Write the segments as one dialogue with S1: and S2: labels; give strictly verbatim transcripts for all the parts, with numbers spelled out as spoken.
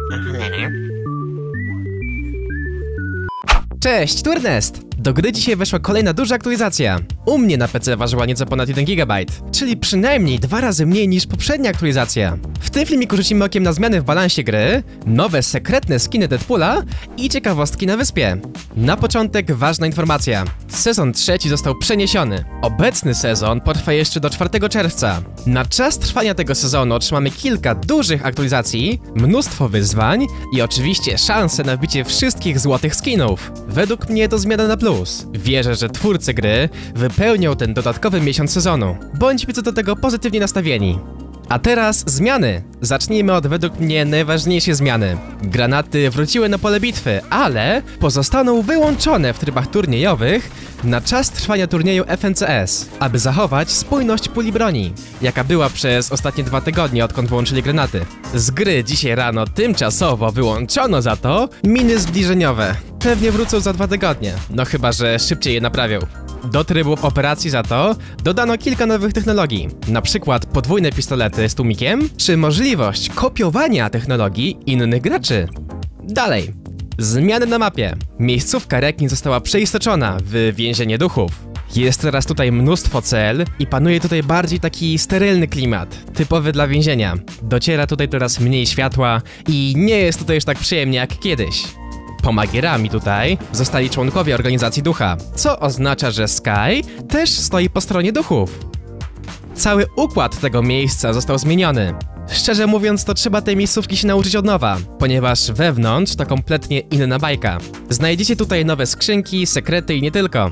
S1: Cześć, tu Ernest! Do gry dzisiaj weszła kolejna duża aktualizacja. U mnie na P C ważyła nieco ponad jeden gigabajt, czyli przynajmniej dwa razy mniej niż poprzednia aktualizacja. W tym filmiku rzucimy okiem na zmiany w balansie gry, nowe sekretne skiny Deadpoola i ciekawostki na wyspie. Na początek ważna informacja. Sezon trzeci został przeniesiony. Obecny sezon potrwa jeszcze do czwartego czerwca. Na czas trwania tego sezonu otrzymamy kilka dużych aktualizacji, mnóstwo wyzwań i oczywiście szansę na wbicie wszystkich złotych skinów. Według mnie to zmiana na plus. Wierzę, że twórcy gry wypełnią ten dodatkowy miesiąc sezonu. Bądźmy co do tego pozytywnie nastawieni. A teraz zmiany. Zacznijmy od według mnie najważniejszej zmiany. Granaty wróciły na pole bitwy, ale pozostaną wyłączone w trybach turniejowych na czas trwania turnieju F N C S, aby zachować spójność puli broni, jaka była przez ostatnie dwa tygodnie, odkąd wyłączyli granaty. Z gry dzisiaj rano tymczasowo wyłączono za to miny zbliżeniowe. Pewnie wrócą za dwa tygodnie, no chyba że szybciej je naprawią. Do trybów operacji za to dodano kilka nowych technologii, na przykład podwójne pistolety z tłumikiem, czy możliwość kopiowania technologii innych graczy. Dalej. Zmiany na mapie. Miejscówka rekin została przeistoczona w więzienie duchów. Jest teraz tutaj mnóstwo cel i panuje tutaj bardziej taki sterylny klimat, typowy dla więzienia. Dociera tutaj coraz mniej światła i nie jest tutaj już tak przyjemnie jak kiedyś. Pomagierami tutaj zostali członkowie organizacji ducha, co oznacza, że Sky też stoi po stronie duchów. Cały układ tego miejsca został zmieniony. Szczerze mówiąc, to trzeba tej miejscówki się nauczyć od nowa, ponieważ wewnątrz to kompletnie inna bajka. Znajdziecie tutaj nowe skrzynki, sekrety i nie tylko.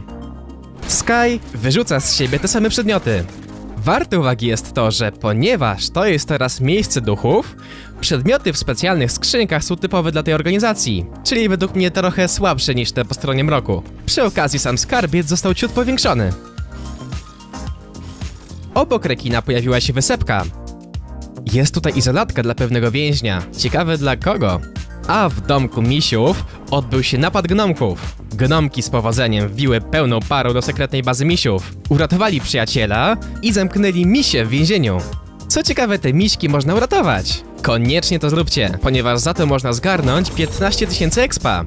S1: Sky wyrzuca z siebie te same przedmioty. Warte uwagi jest to, że ponieważ to jest teraz miejsce duchów, przedmioty w specjalnych skrzynkach są typowe dla tej organizacji, czyli według mnie trochę słabsze niż te po stronie mroku. Przy okazji sam skarbiec został ciut powiększony. Obok rekina pojawiła się wysepka. Jest tutaj izolatka dla pewnego więźnia. Ciekawe dla kogo? A w domku misiów odbył się napad gnomków. Gnomki z powodzeniem wbiły pełną parą do sekretnej bazy misiów. Uratowali przyjaciela i zamknęli misie w więzieniu. Co ciekawe, te miśki można uratować. Koniecznie to zróbcie, ponieważ za to można zgarnąć piętnaście tysięcy expa.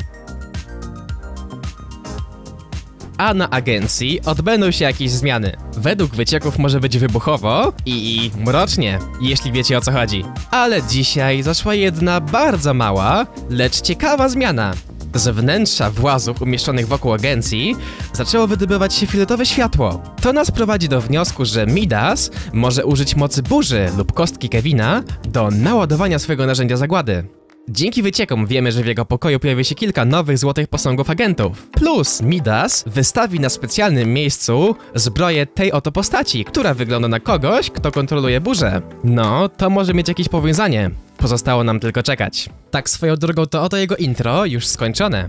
S1: A na agencji odbędą się jakieś zmiany. Według wycieków może być wybuchowo i mrocznie, jeśli wiecie o co chodzi. Ale dzisiaj zaszła jedna bardzo mała, lecz ciekawa zmiana. Z wnętrza włazów umieszczonych wokół agencji zaczęło wydobywać się fioletowe światło. To nas prowadzi do wniosku, że Midas może użyć mocy burzy lub kostki Kevina do naładowania swojego narzędzia zagłady. Dzięki wyciekom wiemy, że w jego pokoju pojawi się kilka nowych złotych posągów agentów. Plus Midas wystawi na specjalnym miejscu zbroję tej oto postaci, która wygląda na kogoś, kto kontroluje burzę. No, to może mieć jakieś powiązanie. Pozostało nam tylko czekać. Tak swoją drogą to oto jego intro już skończone.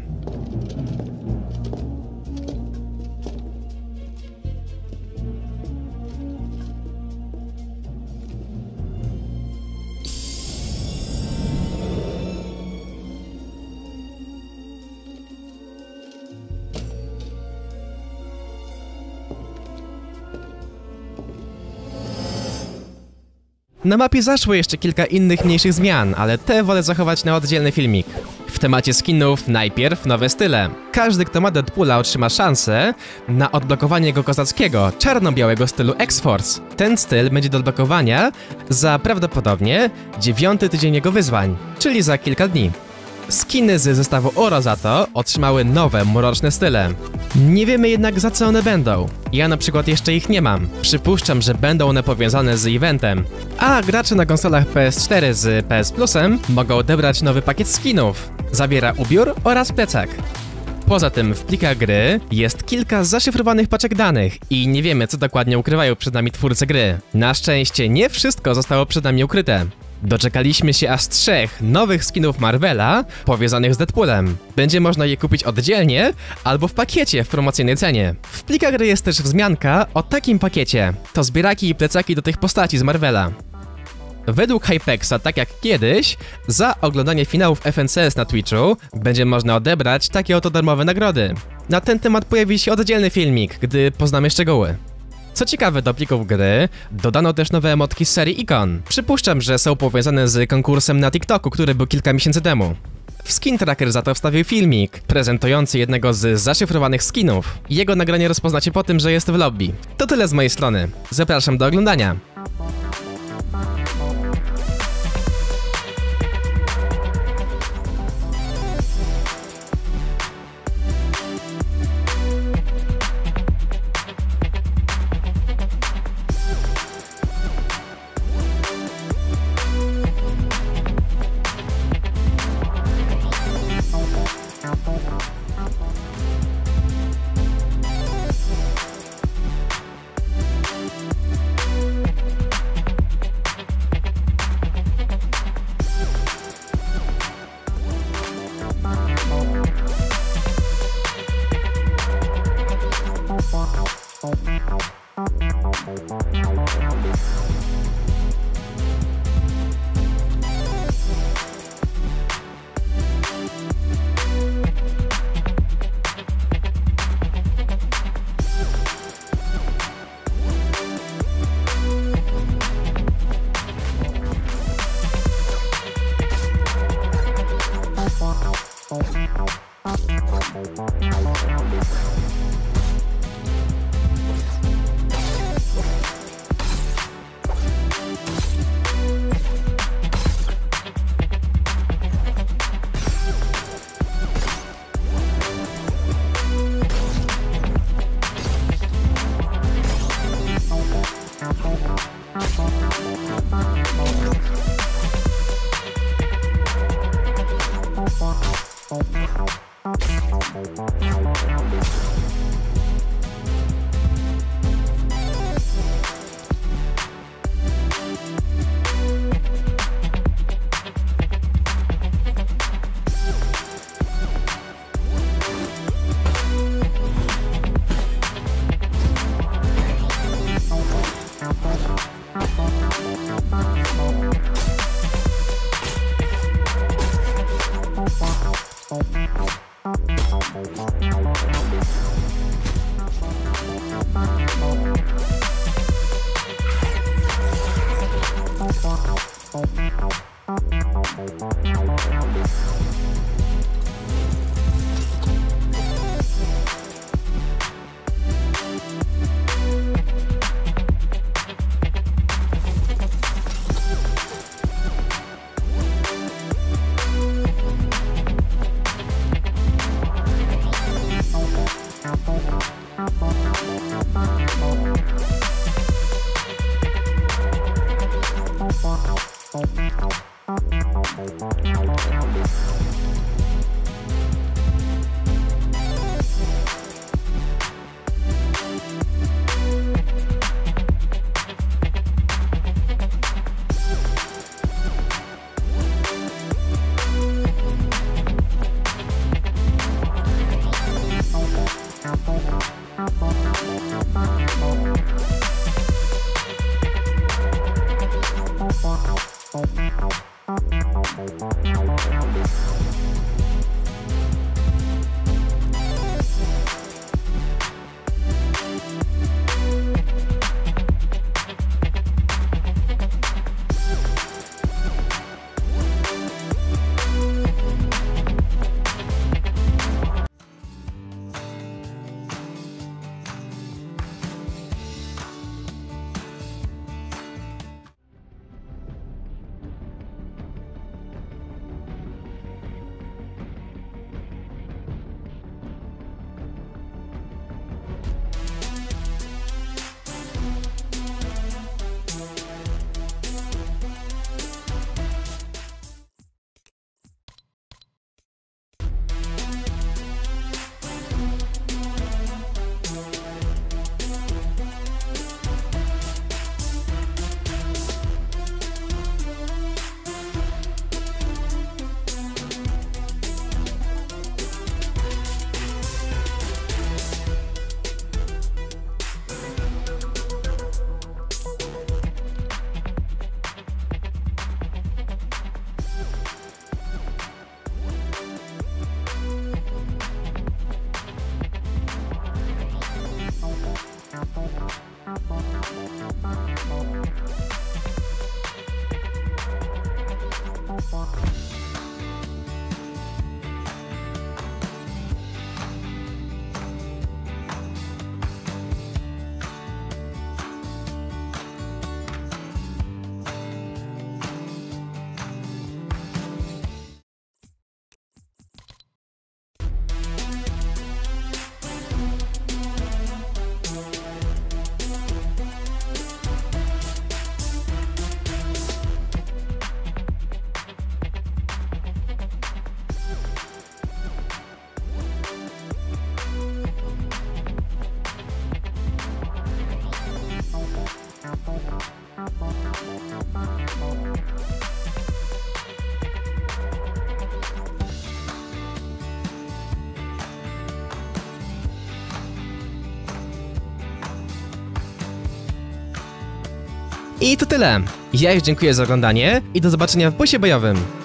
S1: Na mapie zaszło jeszcze kilka innych mniejszych zmian, ale te wolę zachować na oddzielny filmik. W temacie skinów najpierw nowe style. Każdy, kto ma Deadpoola, otrzyma szansę na odblokowanie jego kozackiego, czarno-białego stylu X-Force. Ten styl będzie do odblokowania za prawdopodobnie dziewiąty tydzień jego wyzwań, czyli za kilka dni. Skiny z zestawu Oro za to otrzymały nowe, mroczne style. Nie wiemy jednak, za co one będą. Ja na przykład jeszcze ich nie mam. Przypuszczam, że będą one powiązane z eventem. A gracze na konsolach P S cztery z P S Plusem mogą odebrać nowy pakiet skinów. Zawiera ubiór oraz plecak. Poza tym w plikach gry jest kilka zaszyfrowanych paczek danych i nie wiemy, co dokładnie ukrywają przed nami twórcy gry. Na szczęście nie wszystko zostało przed nami ukryte. Doczekaliśmy się aż trzech nowych skinów Marvela powiązanych z Deadpoolem. Będzie można je kupić oddzielnie albo w pakiecie w promocyjnej cenie. W plikach gry jest też wzmianka o takim pakiecie. To zbieraki i plecaki do tych postaci z Marvela. Według Hypexa, tak jak kiedyś, za oglądanie finałów F N C S na Twitchu będzie można odebrać takie oto darmowe nagrody. Na ten temat pojawi się oddzielny filmik, gdy poznamy szczegóły. Co ciekawe, do plików gry dodano też nowe emotki z serii ikon. Przypuszczam, że są powiązane z konkursem na TikToku, który był kilka miesięcy temu. W Skin Tracker za to wstawił filmik prezentujący jednego z zaszyfrowanych skinów. Jego nagranie rozpoznacie po tym, że jest w lobby. To tyle z mojej strony. Zapraszam do oglądania.
S2: Thank you.
S1: I to tyle. Ja już dziękuję za oglądanie i do zobaczenia w busie bojowym.